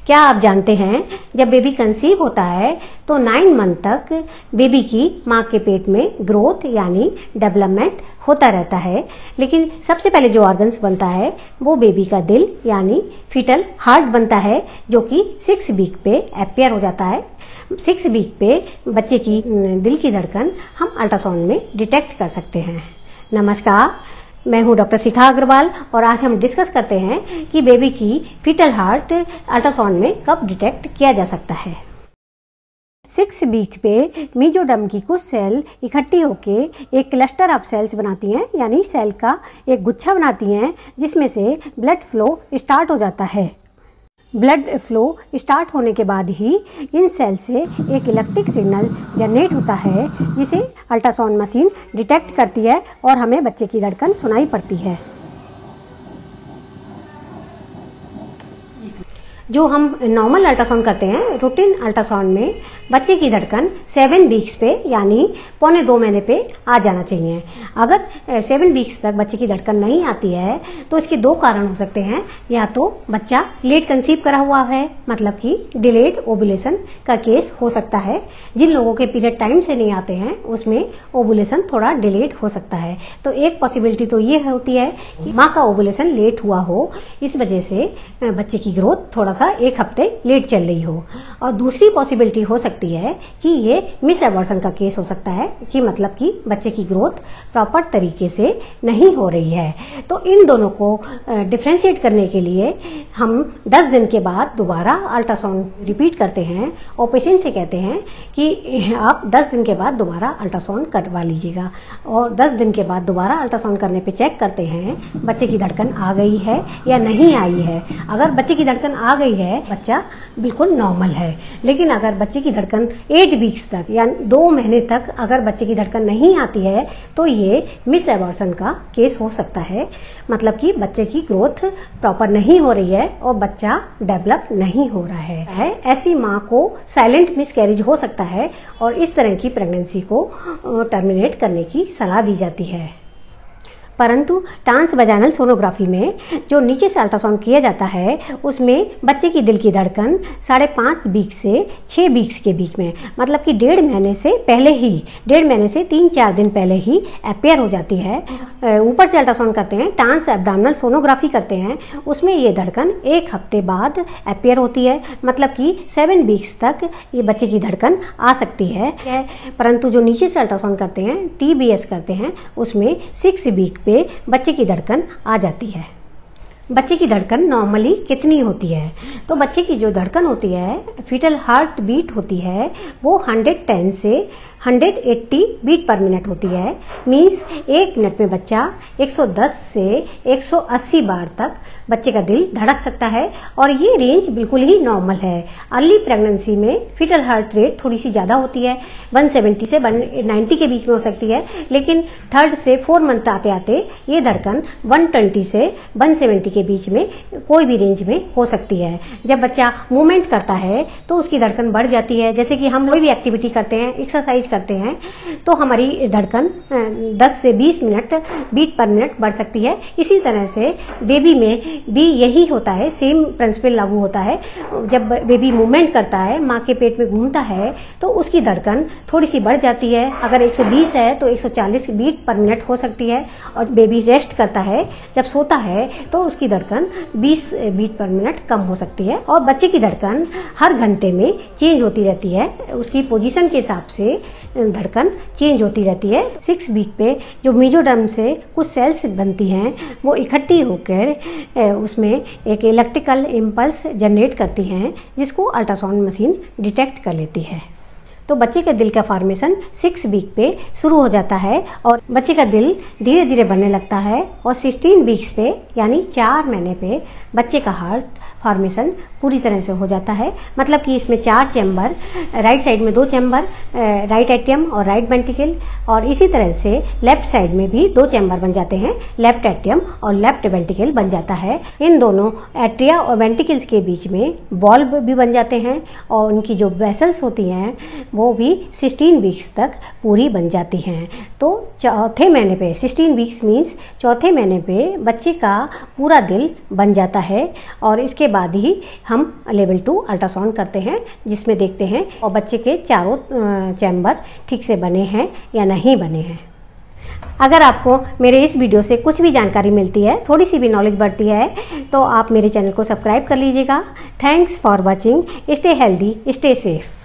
क्या आप जानते हैं जब बेबी कंसीव होता है तो 9 मंथ तक बेबी की माँ के पेट में ग्रोथ यानी डेवलपमेंट होता रहता है। लेकिन सबसे पहले जो ऑर्गन्स बनता है वो बेबी का दिल यानी फीटल हार्ट बनता है, जो कि 6 वीक पे अपीयर हो जाता है। 6 वीक पे बच्चे की दिल की धड़कन हम अल्ट्रासाउंड में डिटेक्ट कर सकते हैं। नमस्कार, मैं हूं डॉक्टर शिखा अग्रवाल और आज हम डिस्कस करते हैं कि बेबी की फीटल हार्ट अल्ट्रासाउंड में कब डिटेक्ट किया जा सकता है। 6 वीक पे मीजोडर्म की कुछ सेल इकट्ठी होके एक क्लस्टर ऑफ सेल्स बनाती हैं, यानी सेल का एक गुच्छा बनाती हैं, जिसमें से ब्लड फ्लो स्टार्ट हो जाता है। ब्लड फ्लो स्टार्ट होने के बाद ही इन सेल से एक इलेक्ट्रिक सिग्नल जनरेट होता है, जिसे अल्ट्रासाउंड मशीन डिटेक्ट करती है और हमें बच्चे की धड़कन सुनाई पड़ती है। जो हम नॉर्मल अल्ट्रासाउंड करते हैं, रूटीन अल्ट्रासाउंड में बच्चे की धड़कन 7 वीक्स पे यानी 1.25 महीने पे आ जाना चाहिए। अगर 7 वीक्स तक बच्चे की धड़कन नहीं आती है तो इसके 2 कारण हो सकते हैं। या तो बच्चा लेट कंसीव करा हुआ है, मतलब कि डिलेड ओवुलेशन का केस हो सकता है। जिन लोगों के पीरियड टाइम से नहीं आते हैं उसमें ओवुलेशन थोड़ा डिलेड हो सकता है। तो एक पॉसिबिलिटी तो ये होती है कि माँ का ओवुलेशन लेट हुआ हो, इस वजह से बच्चे की ग्रोथ थोड़ा सा 1 हफ्ते लेट चल रही हो। और दूसरी पॉसिबिलिटी हो सकती है कि ये मिस एबॉर्शन का केस हो सकता है, कि मतलब कि बच्चे की ग्रोथ प्रॉपर तरीके से नहीं हो रही है। तो इन दोनों को डिफरेंशिएट करने के लिए हम 10 दिन के बाद दोबारा अल्ट्रासाउंड रिपीट करते हैं और पेशेंट से कहते हैं कि आप 10 दिन के बाद दोबारा अल्ट्रासाउंड करवा लीजिएगा। और 10 दिन के बाद दोबारा अल्ट्रासाउंड करने पे चेक करते हैं बच्चे की धड़कन आ गई है या नहीं आई है। अगर बच्चे की धड़कन आ गई है, बच्चा बिल्कुल नॉर्मल है। लेकिन अगर बच्चे की धड़कन 8 वीक्स तक या 2 महीने तक अगर बच्चे की धड़कन नहीं आती है तो ये मिस एबॉर्शन का केस हो सकता है, मतलब कि बच्चे की ग्रोथ प्रॉपर नहीं हो रही है और बच्चा डेवलप नहीं हो रहा है। ऐसी माँ को साइलेंट मिसकैरेज हो सकता है और इस तरह की प्रेगनेंसी को टर्मिनेट करने की सलाह दी जाती है। परंतु ट्रांसवैजाइनल सोनोग्राफी में जो नीचे से अल्ट्रासाउंड किया जाता है उसमें बच्चे की दिल की धड़कन 5.5 वीक से 6 वीक्स के बीच में, मतलब कि 1.5 महीने से पहले ही, 1.5 महीने से 3-4 दिन पहले ही अपीयर हो जाती है। ऊपर से अल्ट्रासाउंड करते हैं, ट्रांस एब्डोमिनल सोनोग्राफी करते हैं, उसमें ये धड़कन 1 हफ्ते बाद अपीयर होती है, मतलब कि 7 वीक्स तक ये बच्चे की धड़कन आ सकती है। परंतु जो नीचे से अल्ट्रासाउंड करते हैं, TBS करते हैं, उसमें 6 वीक पे बच्चे की धड़कन आ जाती है। बच्चे की धड़कन नॉर्मली कितनी होती है? तो बच्चे की जो धड़कन होती है, फीटल हार्ट बीट होती है, वो 110 से 180 बीट पर मिनट होती है। मीन्स 1 मिनट में बच्चा 110 से 180 बार तक बच्चे का दिल धड़क सकता है और ये रेंज बिल्कुल ही नॉर्मल है। अर्ली प्रेगनेंसी में फीटल हार्ट रेट थोड़ी सी ज़्यादा होती है, 170 से 190 के बीच में हो सकती है। लेकिन 3rd से 4 मंथ आते आते ये धड़कन 120 से 170 के बीच में कोई भी रेंज में हो सकती है। जब बच्चा मूवमेंट करता है तो उसकी धड़कन बढ़ जाती है। जैसे कि हम कोई भी एक्टिविटी करते हैं, एक्सरसाइज करते हैं, तो हमारी धड़कन 10 से 20 मिनट बीट पर मिनट बढ़ सकती है। इसी तरह से बेबी में भी यही होता है, सेम प्रिंसिपल लागू होता है। जब बेबी मूवमेंट करता है, माँ के पेट में घूमता है, तो उसकी धड़कन थोड़ी सी बढ़ जाती है। अगर 120 है तो 140 बीट पर मिनट हो सकती है। और बेबी रेस्ट करता है, जब सोता है, तो उसकी धड़कन 20 बीट पर मिनट कम हो सकती है। और बच्चे की धड़कन हर घंटे में चेंज होती रहती है, उसकी पोजीशन के हिसाब से धड़कन चेंज होती रहती है। 6 वीक पे जो मीजोडर्म से कुछ सेल्स बनती हैं वो इकट्ठी होकर उसमें एक इलेक्ट्रिकल इम्पल्स जनरेट करती हैं, जिसको अल्ट्रासाउंड मशीन डिटेक्ट कर लेती है। तो बच्चे के दिल का फॉर्मेशन 6 वीक पे शुरू हो जाता है और बच्चे का दिल धीरे धीरे बढ़ने लगता है और 16 वीक्स पे यानी 4 महीने पे बच्चे का हार्ट फॉर्मेशन पूरी तरह से हो जाता है। मतलब कि इसमें 4 चैम्बर, राइट साइड में 2 चैम्बर, राइट एट्रियम और राइट वेंट्रिकल, और इसी तरह से लेफ्ट साइड में भी 2 चैम्बर बन जाते हैं, लेफ्ट एट्रियम और लेफ्ट वेंट्रिकल बन जाता है। इन दोनों एट्रिया और वेंट्रिकल्स के बीच में वॉल्व भी बन जाते हैं और उनकी जो वेसल्स होती हैं वो भी 16 वीक्स तक पूरी बन जाती हैं। तो चौथे महीने पे 16 वीक्स मीन्स चौथे महीने पे बच्चे का पूरा दिल बन जाता है और इसके बाद ही हम लेवल 2 अल्ट्रासाउंड करते हैं, जिसमें देखते हैं और बच्चे के चारों चैम्बर ठीक से बने हैं या नहीं बने हैं। अगर आपको मेरे इस वीडियो से कुछ भी जानकारी मिलती है, थोड़ी सी भी नॉलेज बढ़ती है, तो आप मेरे चैनल को सब्सक्राइब कर लीजिएगा। Thanks for watching. Stay healthy, stay safe.